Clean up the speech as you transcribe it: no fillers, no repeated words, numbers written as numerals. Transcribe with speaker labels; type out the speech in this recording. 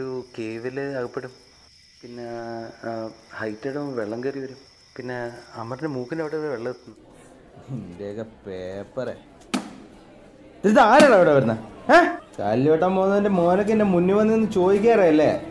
Speaker 1: ഒരു കേവിൽ അകപ്പെടും. പിന്നെ ഹൈറ്റിടും, വെള്ളം കയറി വരും. പിന്നെ അമ്മയുടെ മൂക്കിൻ്റെ അവിടെ വെള്ളം എത്തുന്നു.
Speaker 2: ഇന്ത്യയൊക്കെ പേപ്പറേ ഇത് ആരാണ് അവിടെ വരുന്നത്? കല്ല് വെട്ടാൻ പോകുന്നതിൻ്റെ മോനൊക്കെ എൻ്റെ മുന്നിൽ വന്ന് ചോദിക്കാറല്ലേ?